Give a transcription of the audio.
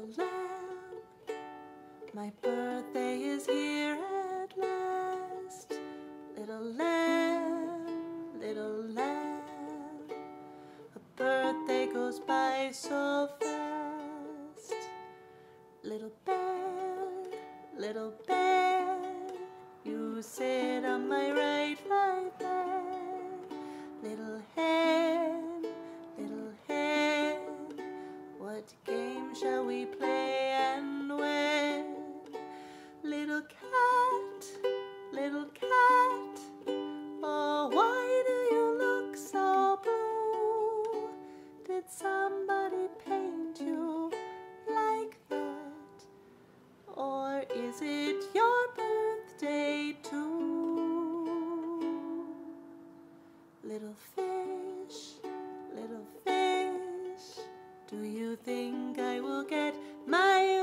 lamb, my birthday is here at last. Little lamb, little lamb, a birthday goes by so fast. Little bear, you sit on my right there. Little hen, what game shall we play and when? Little cat, oh, why do you look so blue? Did somebody paint you like that? Or is it your birthday too? Little fish, do you think I will get my